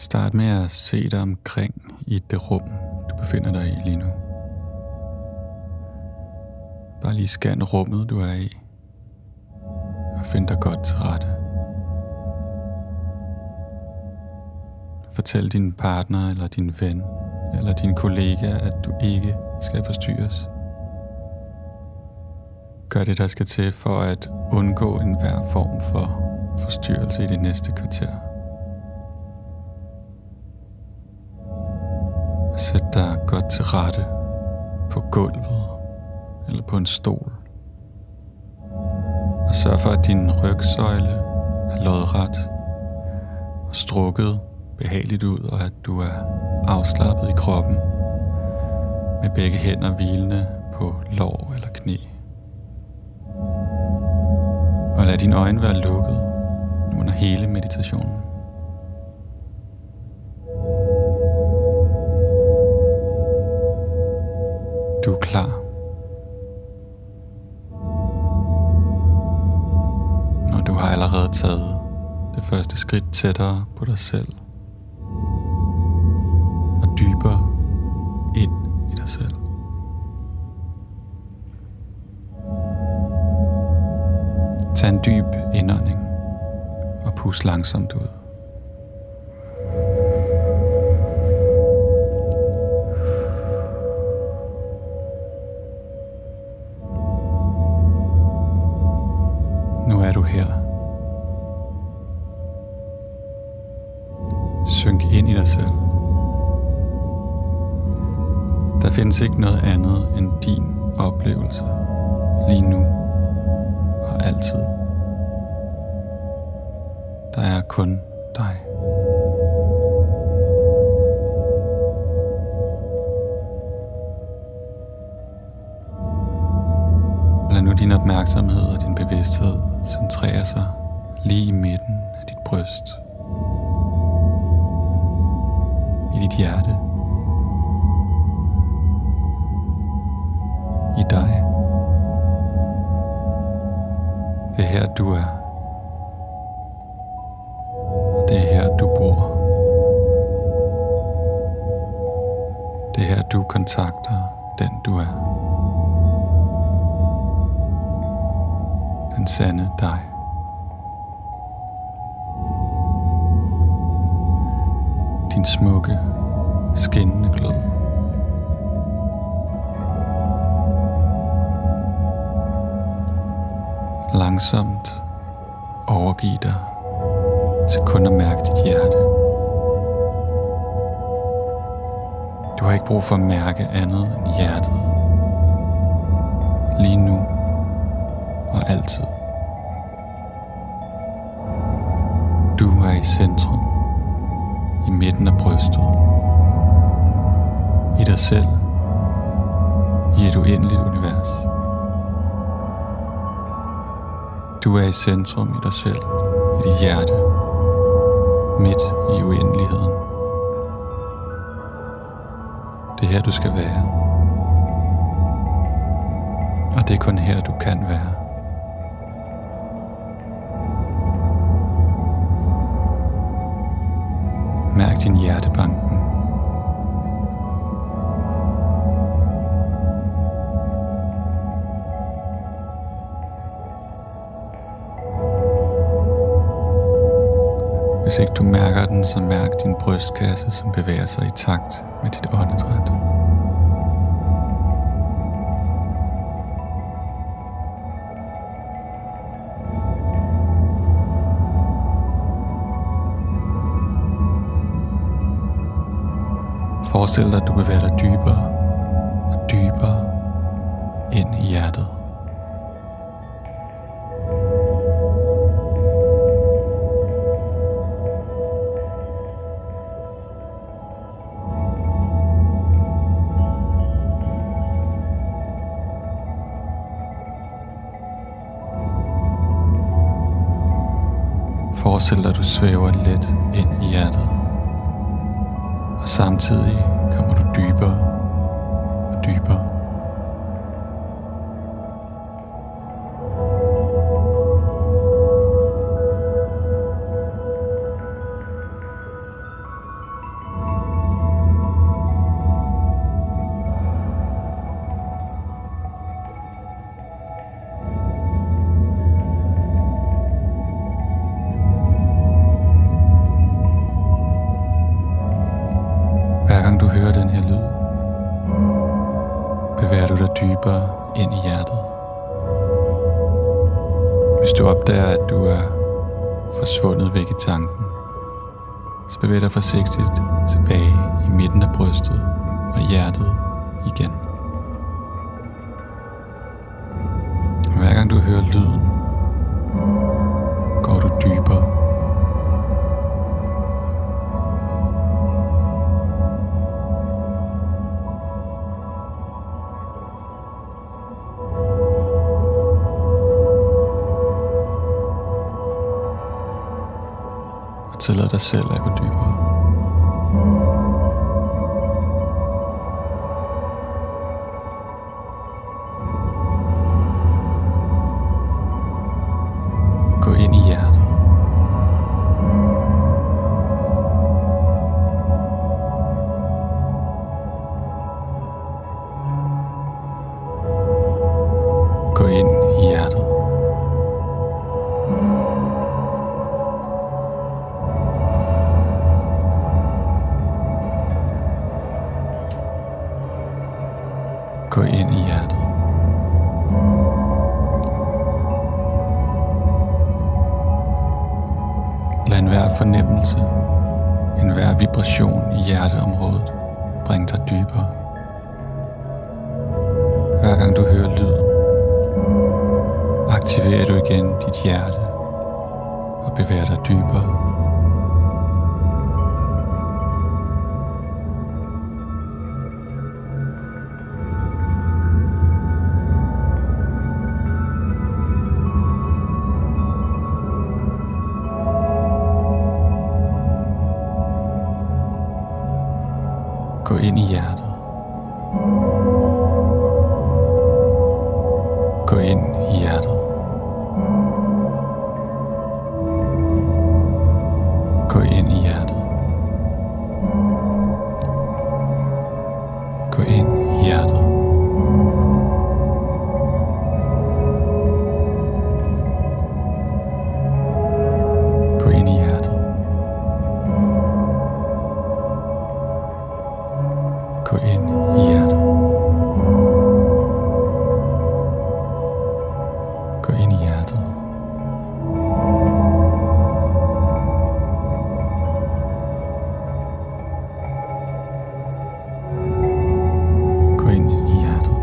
Start med at se dig omkring i det rum, du befinder dig i lige nu. Bare lige scan rummet, du er i, og find dig godt til rette. Fortæl din partner eller din ven eller din kollega, at du ikke skal forstyrres. Gør det, der skal til for at undgå enhver form for forstyrrelse i det næste kvarter. Sæt dig godt til rette på gulvet eller på en stol. Og sørg for, at din rygsøjle er lodret og strukket behageligt ud, og at du er afslappet i kroppen med begge hænder hvilende på lår eller knæ. Og lad dine øjne være lukket under hele meditationen. Du er klar. Og du har allerede taget det første skridt tættere på dig selv. Og dybere ind i dig selv. Tag en dyb indånding og pust langsomt ud. Nu er du her. Synk ind i dig selv. Der findes ikke noget andet end din oplevelse lige nu og altid. Der er kun dig. Lad nu din opmærksomhed og din bevidsthed centrere sig lige i midten af dit bryst. I dit hjerte. I dig. Det er her, du er. Og det er her, du bor. Det er her, du kontakter den, du er. Den sande dig. Din smukke, skinnende glød. Langsomt overgiv dig til kun at mærke dit hjerte. Du har ikke brug for at mærke andet end hjertet. Lige nu og altid. Du er i centrum, i midten af brystet, i dig selv, i et uendeligt univers. Du er i centrum i dig selv, i dit hjerte, midt i uendeligheden. Det er her, du skal være. Og det er kun her, du kan være. Mærk din hjertebanken. Hvis ikke du mærker den, så mærk din brystkasse, som bevæger sig i takt med dit åndedræt. Forestil dig, at du bevæger dig dybere og dybere ind i hjertet. Forestil dig, at du svæver let ind i hjertet. Og samtidig kommer du dybere og dybere. dybere ind i hjertet. Hvis du opdager, at du er forsvundet væk i tanken, så bevæg dig forsigtigt tilbage i midten af brystet og hjertet igen. Hver gang du hører lyden, går du dybere. Og tillad dig selv at gå dybere. Gå ind i hjertet. Gå ind i hjertet. Gå ind i hjertet. Lad enhver fornemmelse, enhver vibration i hjerteområdet bringe dig dybere. Hver gang du hører lyden, aktiverer du igen dit hjerte og bevæger dig dybere. Gå ind i hjertet. Gå ind i hjertet. Gå ind i hjertet. Gå ind i hjertet. Gå ind i hjertet. Gå ind i hjertet. Gå ind i hjertet. Gå ind i hjertet.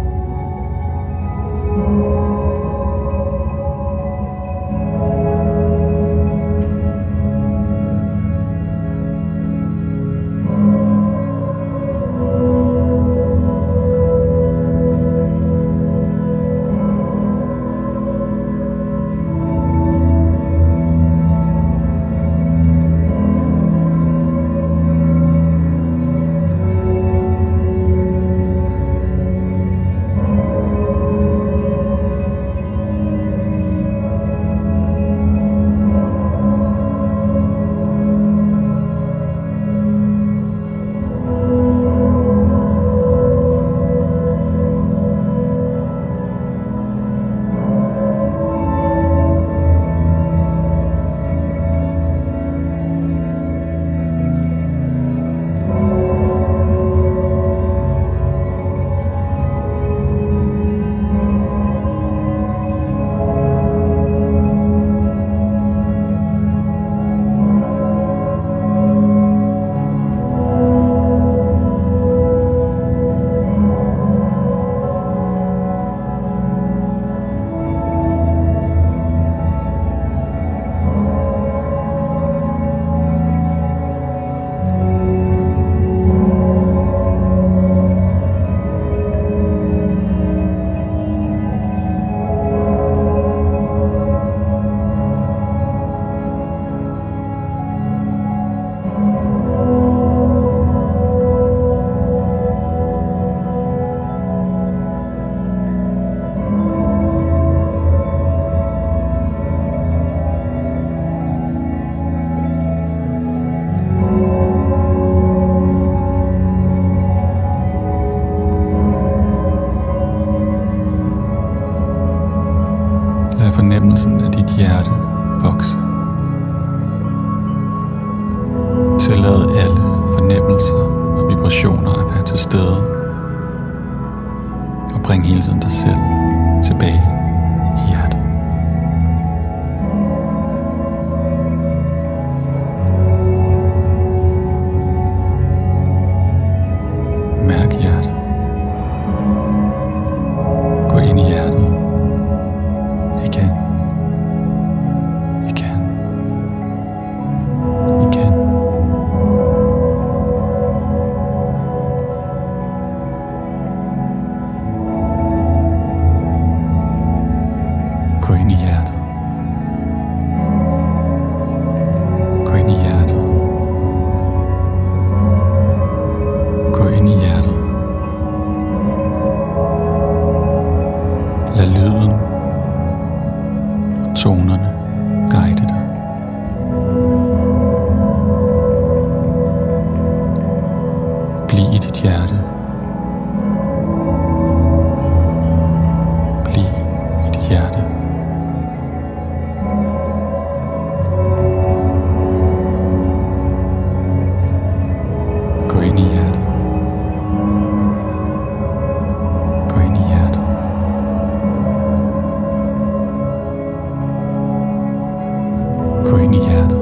fornemmelsen af dit hjerte vokse. Tillad alle fornemmelser og vibrationer at være til stede. Og bring hele tiden dig selv tilbage i hjertet. Mærk hjertet. Gå ind i hjertet. Igen. Igen. Igen. Gå ind i hjertet. Gå ind i hjertet. Gå ind i hjertet. Lad lyden og tonerne guide dig. Bliv i dit hjerte. Bliv i dit hjerte. Gå ind i hjertet. Gå ind i hjertet. Gå ind i hjertet.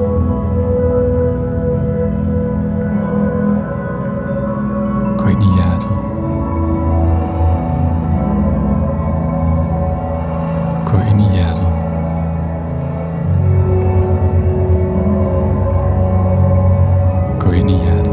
Gå ind i hjertet. Gå ind i hjertet. Gå ind i hjertet.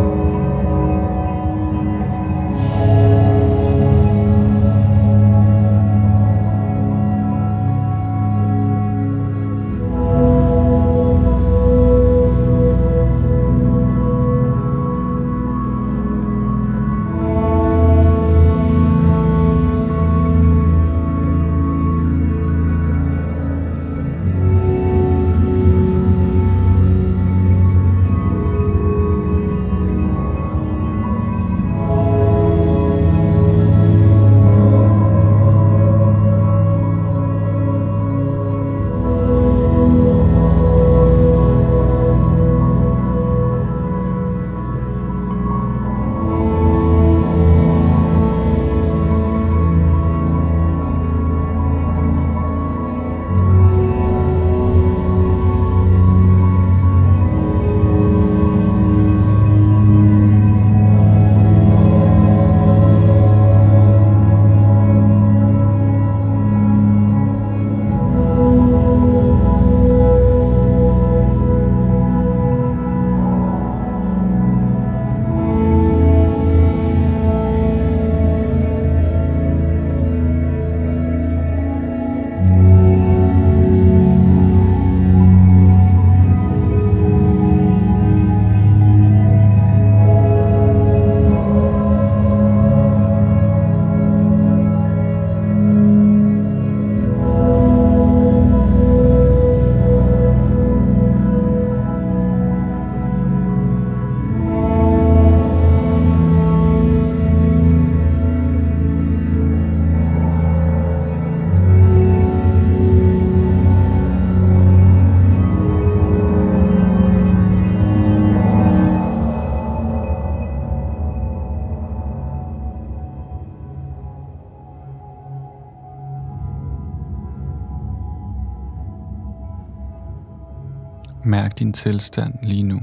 Mærk din tilstand lige nu,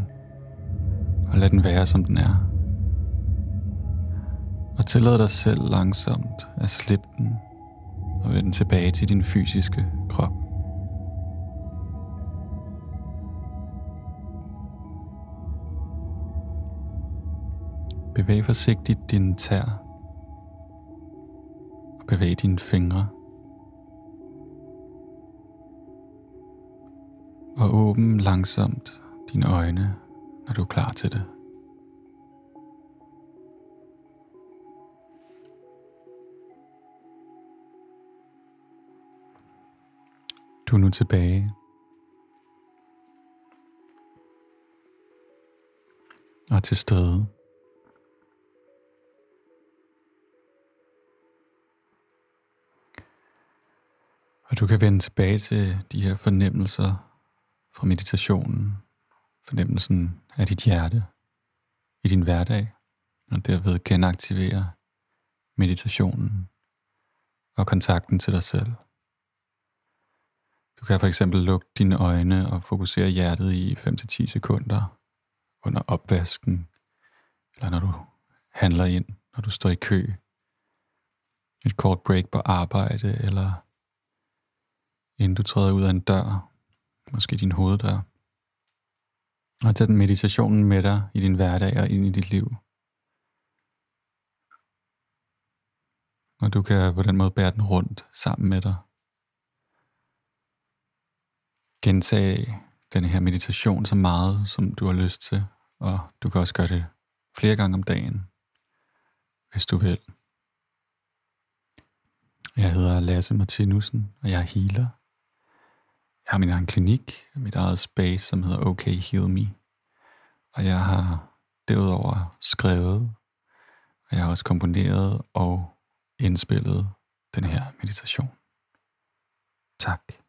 og lad den være, som den er. Og tillad dig selv langsomt at slippe den og vende tilbage til din fysiske krop. Bevæg forsigtigt dine tæer og bevæg dine fingre. Og åbn langsomt dine øjne, når du er klar til det. Du er nu tilbage. Og til stede. Og du kan vende tilbage til de her fornemmelser fra meditationen, fornemmelsen af dit hjerte i din hverdag, og derved genaktivere meditationen og kontakten til dig selv. Du kan for eksempel lukke dine øjne og fokusere hjertet i 5-10 sekunder under opvasken, eller når du handler ind, når du står i kø. Et kort break på arbejde, eller inden du træder ud af en dør, måske din hoveddør. Og tag den meditationen med dig i din hverdag og ind i dit liv. Og du kan på den måde bære den rundt sammen med dig. Gentag den her meditation så meget, som du har lyst til. Og du kan også gøre det flere gange om dagen, hvis du vil. Jeg hedder Lasse Martinussen, og jeg er healer. Jeg har min egen klinik, mit eget space, som hedder Okay Heal Me. Og jeg har derudover skrevet, og jeg har også komponeret og indspillet den her meditation. Tak.